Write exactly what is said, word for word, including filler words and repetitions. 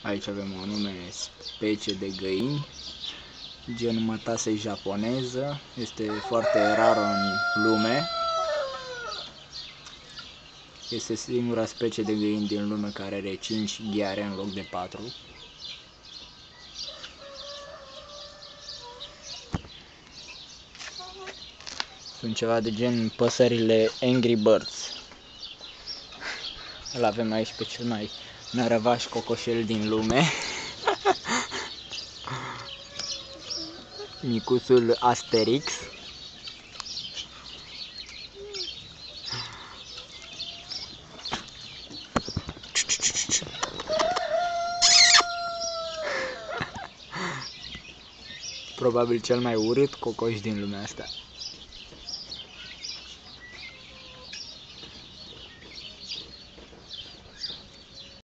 Aici avem o anume specie de găini, gen mătase japoneză, este foarte rară în lume. Este singura specie de găini din lume care are cinci ghiare în loc de patru. Sunt ceva de gen păsările Angry Birds. Îl avem aici pe cel mai nărăvaș cocoșel din lume. Micuțul Asterix. Probabil cel mai urât cocoș din lumea asta.